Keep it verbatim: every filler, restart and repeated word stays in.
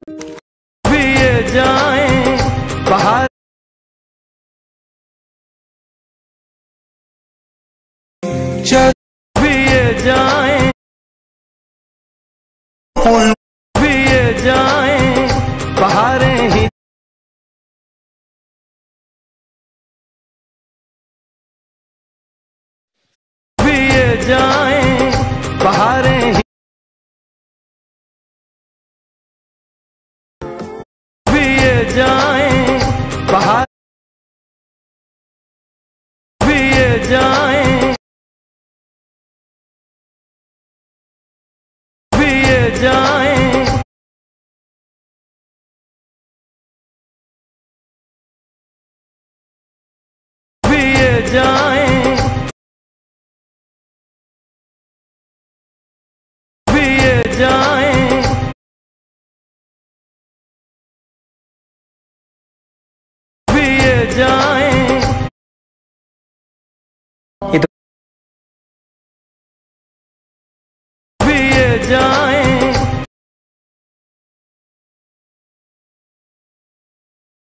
भी ये जाएं बाहर चल भी ये जाएं भी ये जाएं बहारें ही भी ये जाएं बहारें ही भी ये जाएं बहार भी ये जाएं भी ये जाएं भी ये जाएं भी ये जाएं भी ये जाएं